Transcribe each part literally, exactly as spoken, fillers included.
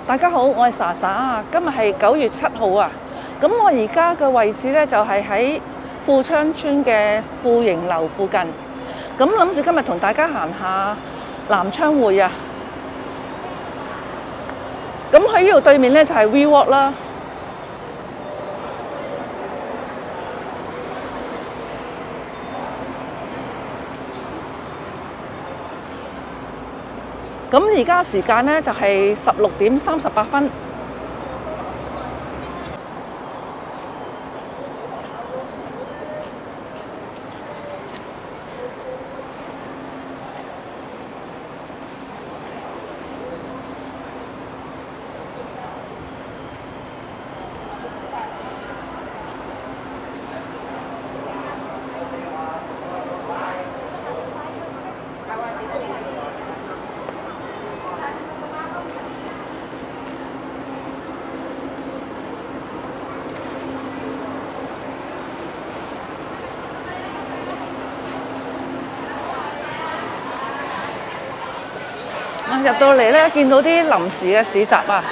大家好，我係莎莎啊。今日係九月七號啊。咁我而家嘅位置呢，就係喺富昌村嘅富盈樓附近。咁諗住今日同大家行下南昌匯啊。咁喺呢度對面呢，就係 V Walk 啦。咁而家時間呢，就係十六點三十八分。入到嚟咧，見到啲臨時嘅市集啊！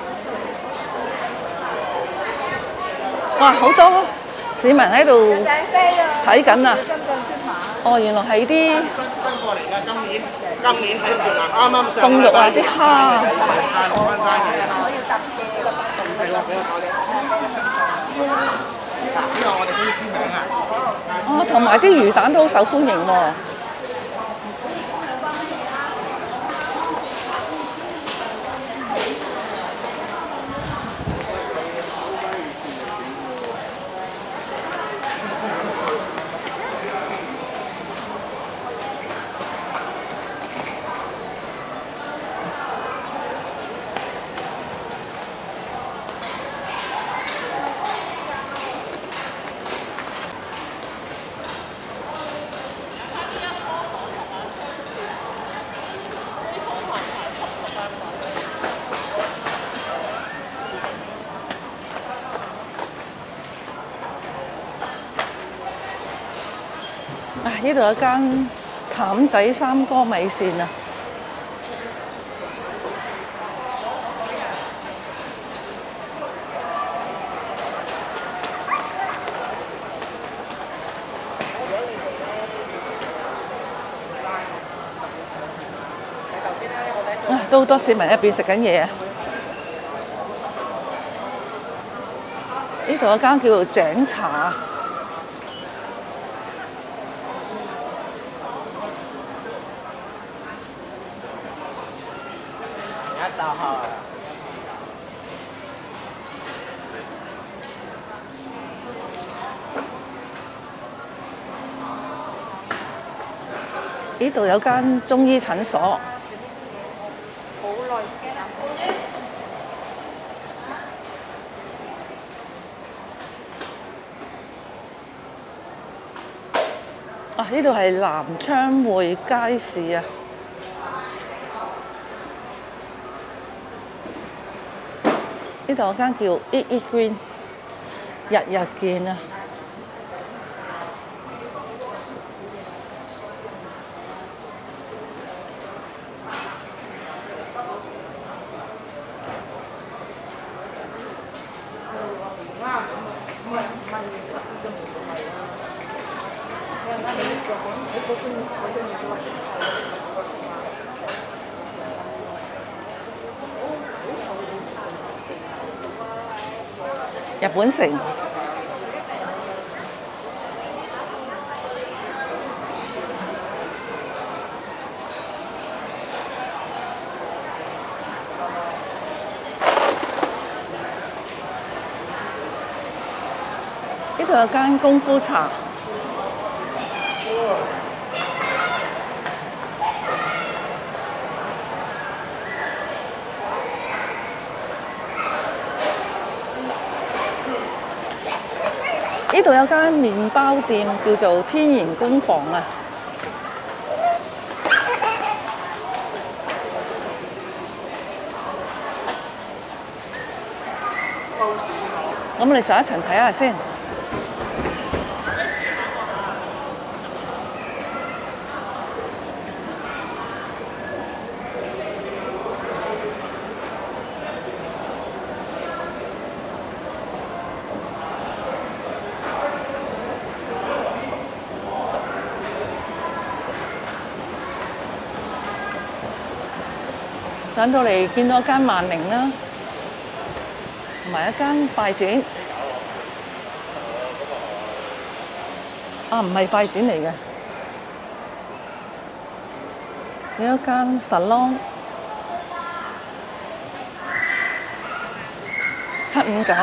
哇，好多市民喺度睇緊啊！哦，原來係啲新過嚟㗎，今年今年喺度啦，啱啱凍肉啊，啲蝦啊！ 係喎，俾我講你。呢個我哋公司名啊。 哦，同埋啲魚蛋都好受歡迎喎。呢度有間譚仔三哥米線啊！啊，都好多市民喺入邊食緊嘢啊！呢度有間叫做井茶。呢度有間中醫診所。好耐時間。啊！呢度係南昌匯街市啊。呢度有間叫 Eat Eat Green， 日日見啊！日本城。呢度有間功夫茶。呢度有間麵包店叫做天然工房啊！咁我哋上一層睇下先。 上到嚟見到一間萬寧啦，同埋一間快展。啊，唔係快展嚟嘅，有一間 salon 七五九。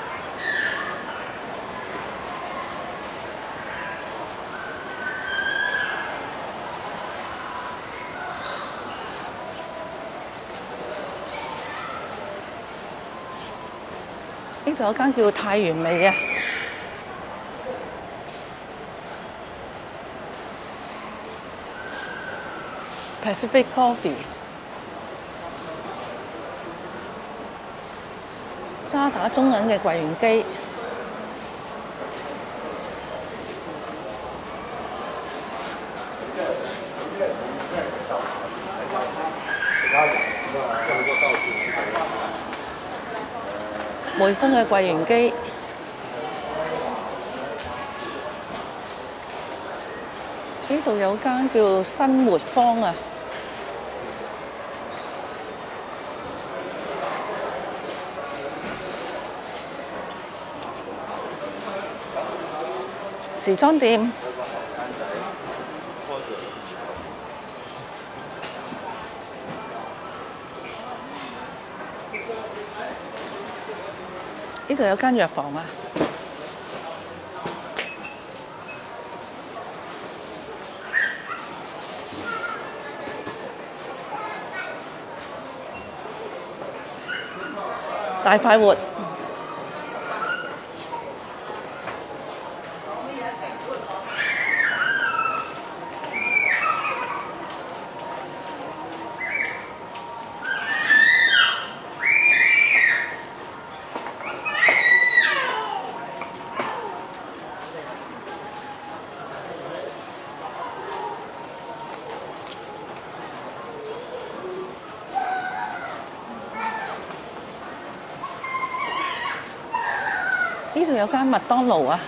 呢度有間叫太原味嘅Pacific Coffee， 渣打中銀嘅櫃員機，匯豐嘅櫃員機，呢度有間叫新活坊啊。時裝店，呢度有間藥房啊。大快活。呢度有間麥當勞啊！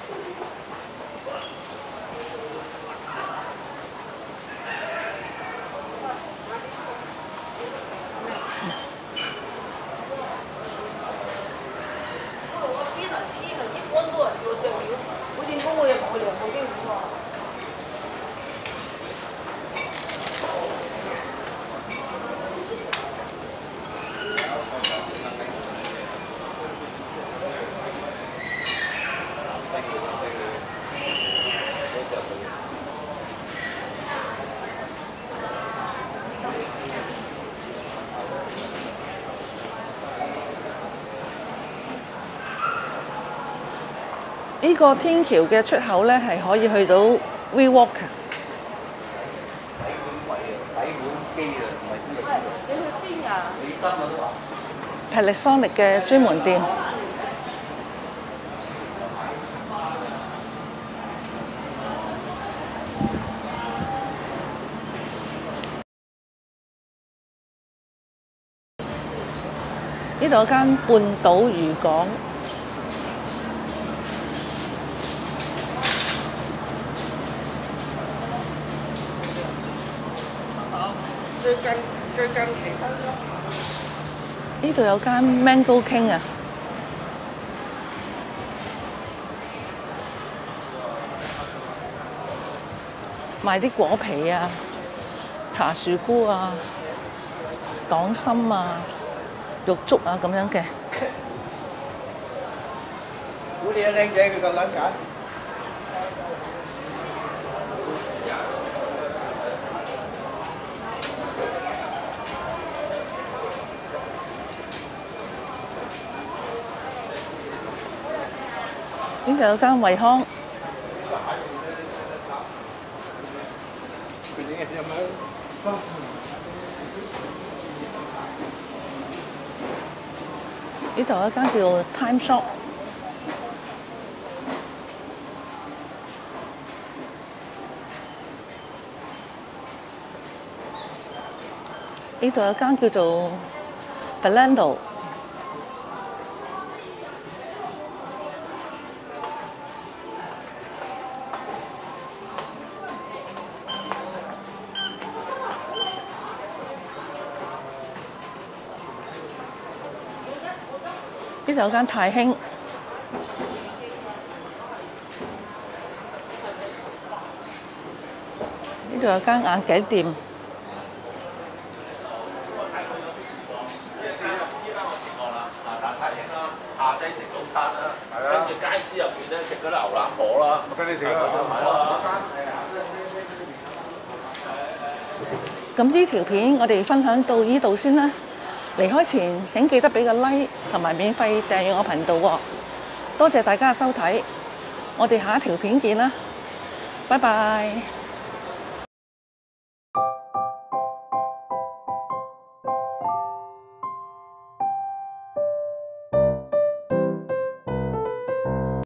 呢個天橋嘅出口咧，係可以去到 WeWalk。Panasonic 嘅專門店。呢度有間半島漁港。 最近最近期呢度有間 Mango King 啊，賣啲果皮啊、茶樹菇啊、黨參啊、肉粥啊咁樣嘅。 估你啲靚仔佢夠膽揀。 呢度有間惠康，呢度有一間叫 Time Shop， 呢度有間叫做 Balendo。 呢度有間太興，呢度有間眼鏡店。 下低食早餐啦，跟住街市入邊咧食嗰啲牛腩河啦， 跟你食啦，早餐。 咁呢條片我哋分享到呢度先啦。離開前請記得俾個 like 同埋免費訂閱我頻道喎。多謝大家嘅收睇，我哋下一條片見啦，拜拜。